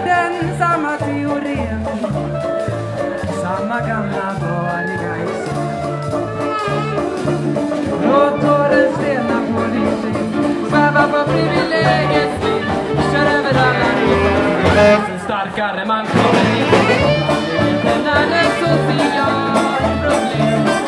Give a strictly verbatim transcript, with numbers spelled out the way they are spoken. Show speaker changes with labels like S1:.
S1: världen, samma teorem, samma gamla vanliga isär. Låt tåren stena på din kind, sväva på privilegiets vind, kör över alla regler, så starkare man kommer in. Det är ett socialt problem.